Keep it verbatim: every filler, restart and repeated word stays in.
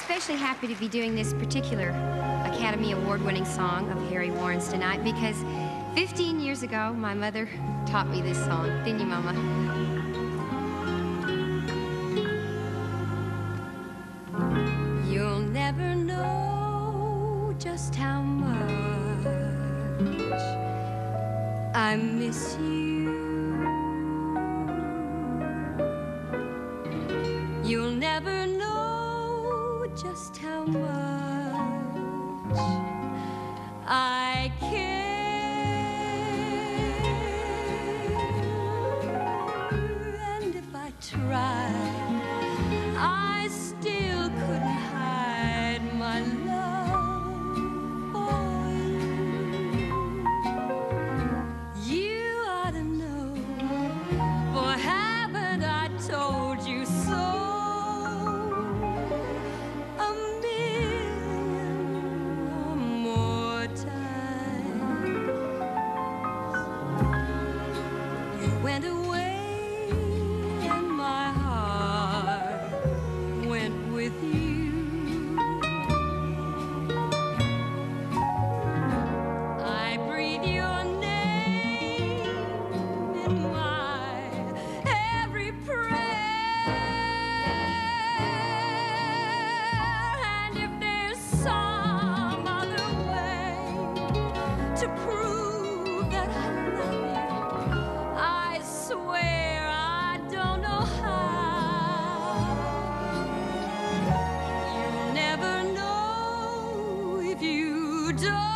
especially happy to be doing this particular Academy Award-winning song of Harry Warren's tonight because fifteen years ago, my mother taught me this song. Didn't you, Mama? You'll never know just how much I miss you. You'll never know just how much I care. And if I tried, I still couldn't hide my love for you. You ought to know, for haven't I told you so? Went away and my heart went with you. I breathe your name in my every prayer, and if there's some other way to prove that I love you, I swear I don't know how. You'll never know if you don't.